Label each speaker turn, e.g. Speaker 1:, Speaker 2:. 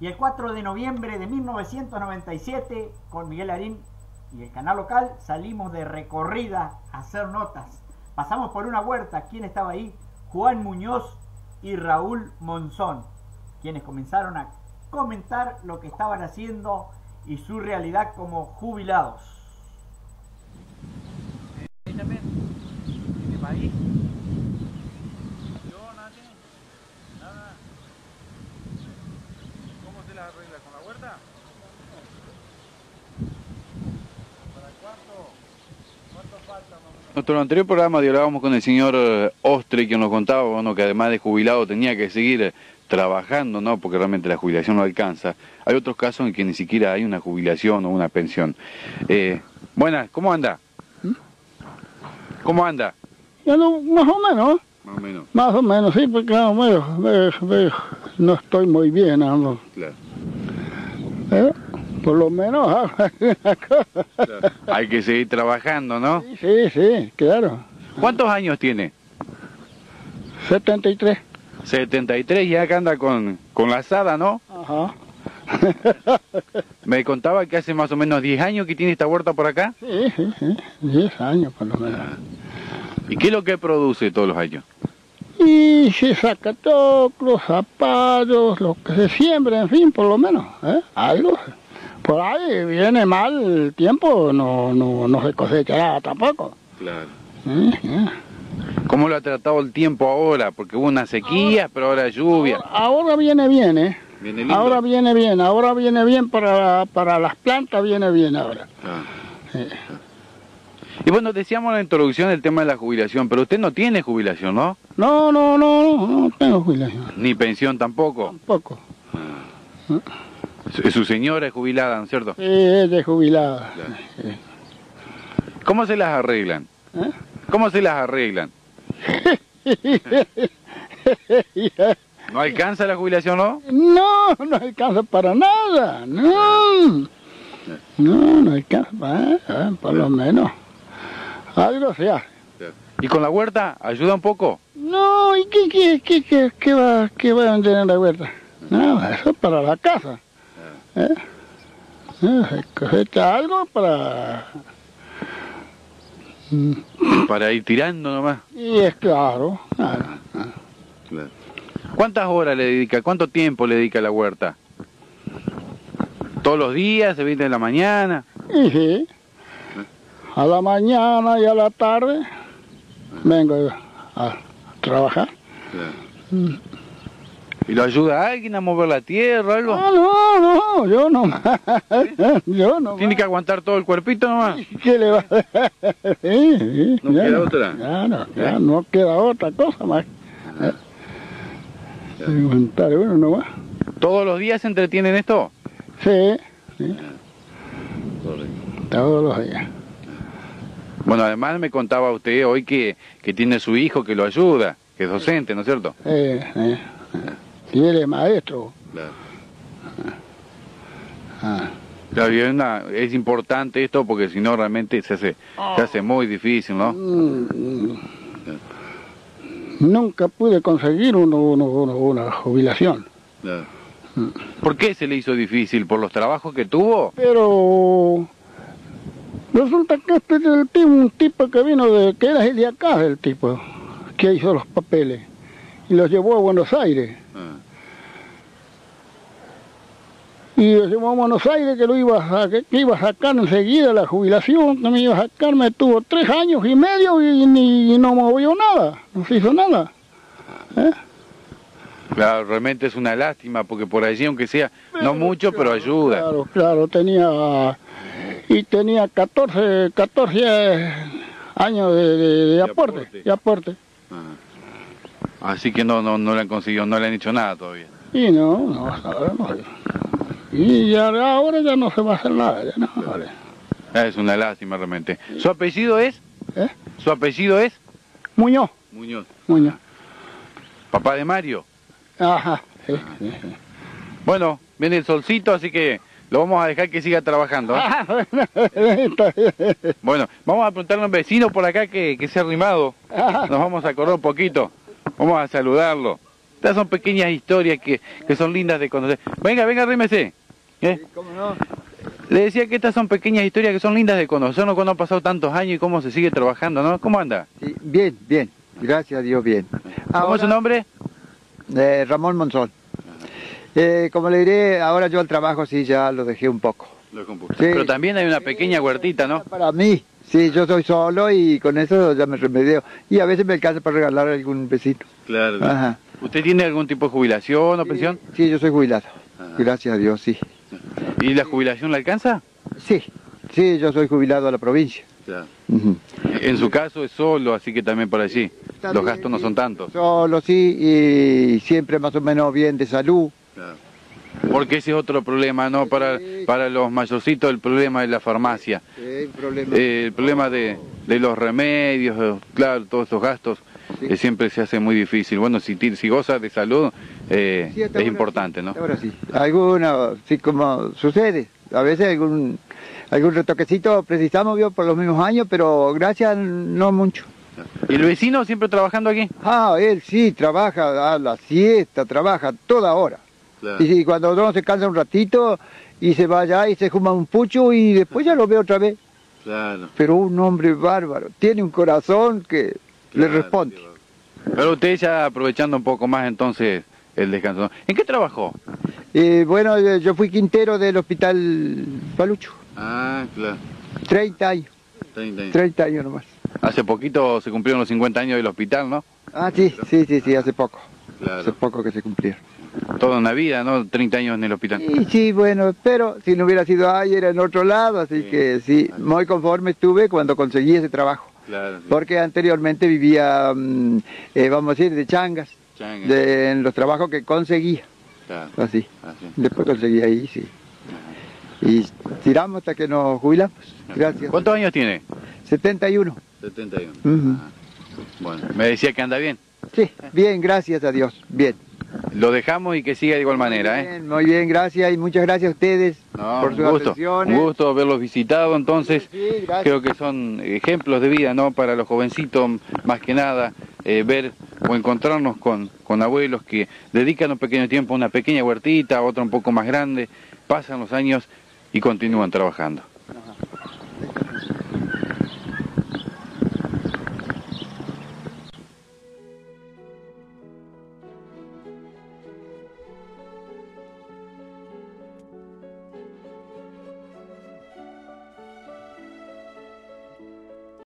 Speaker 1: Y el 4 de noviembre de 1997, con Miguel Larín y el canal local, salimos de recorrida a hacer notas. Pasamos por una huerta. ¿Quién estaba ahí? Juan Muñoz y Raúl Monzón, quienes comenzaron a comentar lo que estaban haciendo y su realidad como jubilados.
Speaker 2: ¿Ahí también? ¿Tiene maíz? ¿Yo nada tiene? Nada. ¿Cómo se las arregla? ¿Con la huerta? ¿Para cuánto? ¿Cuánto falta? En nuestro anterior programa hablábamos con el señor Ostre, quien nos contaba, bueno, que además de jubilado tenía que seguir trabajando, ¿no? Porque realmente la jubilación no alcanza. Hay otros casos en que ni siquiera hay una jubilación o una pensión. Buenas, ¿cómo anda? ¿Cómo anda?
Speaker 3: Ya no, más o menos.
Speaker 2: Más o menos.
Speaker 3: Más o menos, sí, porque no estoy muy bien, ¿no?
Speaker 2: Claro.
Speaker 3: Por lo menos
Speaker 2: Claro. Hay que seguir trabajando, ¿no?
Speaker 3: Sí, claro.
Speaker 2: ¿Cuántos años tiene?
Speaker 3: 73.
Speaker 2: 73, y acá anda con la asada, ¿no?
Speaker 3: Ajá.
Speaker 2: Me contaba que hace más o menos 10 años que tiene esta huerta por acá.
Speaker 3: Sí. 10 años por lo menos.
Speaker 2: ¿Y qué es lo que produce todos los años?
Speaker 3: Y se saca toclos, zapallos, lo que se siembra, en fin, por lo menos, algo. Por ahí viene mal el tiempo, no se cosechará tampoco.
Speaker 2: Claro. ¿Cómo lo ha tratado el tiempo ahora? Porque hubo una sequía, pero ahora lluvia.
Speaker 3: Ahora viene bien,
Speaker 2: Viene lindo.
Speaker 3: Ahora viene bien para las plantas, viene bien ahora. Sí.
Speaker 2: Y bueno, decíamos en la introducción el tema de la jubilación, pero usted no tiene jubilación, ¿no?
Speaker 3: No tengo jubilación.
Speaker 2: Ni pensión tampoco.
Speaker 3: Tampoco.
Speaker 2: Su señora es jubilada, ¿no es cierto?
Speaker 3: Sí, es de jubilada.
Speaker 2: Claro.
Speaker 3: Sí.
Speaker 2: ¿Cómo se las arreglan? ¿Cómo se las arreglan? ¿No alcanza la jubilación, no?
Speaker 3: No alcanza para nada, no alcanza para nada, por lo menos. Algo se hace.
Speaker 2: ¿Y con la huerta ayuda un poco?
Speaker 3: No, ¿y qué va a vender en la huerta? No, eso es para la casa. Se cosecha algo
Speaker 2: para ir tirando nomás.
Speaker 3: Y es claro.
Speaker 2: Claro. ¿Cuántas horas le dedica? ¿Cuánto tiempo le dedica a la huerta? ¿Todos los días? ¿Se viene en la mañana?
Speaker 3: Y sí. A la mañana y a la tarde vengo a trabajar.
Speaker 2: Claro. ¿Y lo ayuda a alguien a mover la tierra o algo?
Speaker 3: No, yo no. Yo no.
Speaker 2: ¿Tiene que aguantar todo el cuerpito nomás?
Speaker 3: ¿Qué le va a hacer? Sí,
Speaker 2: ¿No queda otra?
Speaker 3: Ya no queda otra cosa más. Aguantar uno nomás.
Speaker 2: ¿Todos los días se entretiene en esto?
Speaker 3: Sí. Todos los días.
Speaker 2: Bueno, además me contaba usted hoy que tiene su hijo que lo ayuda, que es docente, ¿no es cierto?
Speaker 3: Sí, él es maestro.
Speaker 2: Claro, es importante esto porque si no realmente se hace muy difícil, ¿no?
Speaker 3: Nunca pude conseguir una jubilación.
Speaker 2: ¿Por qué se le hizo difícil? ¿Por los trabajos que tuvo?
Speaker 3: Pero resulta que este es un tipo que vino que era de acá, el tipo que hizo los papeles y los llevó a Buenos Aires. Y los llevó a Buenos Aires que iba a sacar enseguida la jubilación, que me iba a sacar, me tuvo 3 años y medio y no movió nada, no se hizo nada.
Speaker 2: Claro, realmente es una lástima porque por allí, aunque sea, no mucho, pero ayuda.
Speaker 3: Claro, tenía 14 años de aporte.
Speaker 2: Así que no le han conseguido, no le han hecho nada todavía.
Speaker 3: Y no. Y ya ahora ya no se va a hacer nada, ya no. Vale.
Speaker 2: Es una lástima realmente. ¿Su apellido es? ¿Su apellido es?
Speaker 3: Muñoz.
Speaker 2: Muñoz.
Speaker 3: ¿Papá
Speaker 2: de Mario?
Speaker 3: Ajá, sí.
Speaker 2: Bueno, viene el solcito, así que lo vamos a dejar que siga trabajando. Bueno, vamos a preguntarle a un vecino por acá que se ha arrimado. Nos vamos a correr un poquito. Vamos a saludarlo. Estas son pequeñas historias que son lindas de conocer. Venga, rímese.
Speaker 4: Sí, ¿cómo no?
Speaker 2: Le decía que estas son pequeñas historias que son lindas de conocernos cuando han pasado tantos años y cómo se sigue trabajando, ¿no? ¿Cómo anda?
Speaker 4: Sí, bien, bien. Gracias a Dios, bien.
Speaker 2: ¿Cómo es su nombre?
Speaker 4: Ramón Monzón. Como le diré, ahora yo al trabajo sí ya lo dejé un poco. Sí.
Speaker 2: Pero también hay una pequeña huertita, ¿no?
Speaker 4: Para mí, sí, yo soy solo y con eso ya me remedio. Y a veces me alcanza para regalar a algún vecino.
Speaker 2: Claro.
Speaker 4: Ajá.
Speaker 2: ¿Usted tiene algún tipo de jubilación o pensión?
Speaker 4: Sí, yo soy jubilado.
Speaker 2: Ajá.
Speaker 4: Gracias a Dios, sí.
Speaker 2: ¿Y la jubilación le alcanza?
Speaker 4: Sí, sí, yo soy jubilado a la provincia.
Speaker 2: Claro.
Speaker 4: Ujú.
Speaker 2: En su caso es solo, así que también por allí. Los gastos no son tantos.
Speaker 4: Solo, sí, y siempre más o menos bien de salud.
Speaker 2: Claro. Porque ese es otro problema, ¿no? Para los mayorcitos, el problema de la farmacia. El problema de los remedios, claro, todos esos gastos,
Speaker 4: Sí.
Speaker 2: Siempre se hace muy difícil. Bueno, si goza de salud,
Speaker 4: Sí,
Speaker 2: es importante,
Speaker 4: sí,
Speaker 2: ¿no?
Speaker 4: Ahora sí. Alguna, sí, como sucede. A veces algún retoquecito precisamos, vio, por los mismos años, pero gracias no mucho.
Speaker 2: ¿Y el vecino siempre trabajando aquí?
Speaker 4: Ah, él sí, trabaja a la siesta, trabaja toda hora.
Speaker 2: Claro.
Speaker 4: Y cuando uno se cansa un ratito y se va allá y se fuma un pucho y después ya lo ve otra vez.
Speaker 2: Claro.
Speaker 4: Pero un hombre bárbaro, tiene un corazón que le responde.
Speaker 2: Pero usted ya aprovechando un poco más entonces el descanso. ¿En qué trabajó?
Speaker 4: Bueno, yo fui quintero del hospital Palucho.
Speaker 2: Ah, claro.
Speaker 4: 30 años. 30 años nomás.
Speaker 2: Hace poquito se cumplieron los 50 años del hospital, ¿no?
Speaker 4: Ah, sí, hace poco.
Speaker 2: Claro.
Speaker 4: Hace poco que se cumplieron.
Speaker 2: Toda una vida, ¿no? 30 años en el hospital.
Speaker 4: Y sí, bueno, pero si no hubiera sido ahí era en otro lado, así que sí, muy conforme estuve cuando conseguí ese trabajo.
Speaker 2: Claro. Sí.
Speaker 4: Porque anteriormente vivía, vamos a decir, de changas, en los trabajos que conseguía.
Speaker 2: Claro.
Speaker 4: Así.
Speaker 2: Así.
Speaker 4: Después conseguí ahí, sí. Y tiramos hasta que nos jubilamos. Gracias.
Speaker 2: ¿Cuántos años tiene?
Speaker 4: 71.
Speaker 2: 71.
Speaker 4: Ujú.
Speaker 2: Bueno, me decía que anda bien.
Speaker 4: Sí, bien, gracias a Dios, bien.
Speaker 2: Lo dejamos y que siga de igual manera, ¿eh?
Speaker 4: Bien, muy bien, gracias y muchas gracias a ustedes por sus atenciones.
Speaker 2: Un gusto haberlos visitado, entonces
Speaker 4: Sí, gracias.
Speaker 2: creo que son ejemplos de vida, ¿no? Para los jovencitos, más que nada, ver o encontrarnos con abuelos que dedican un pequeño tiempo a una pequeña huertita, otra un poco más grande, pasan los años y continúan trabajando.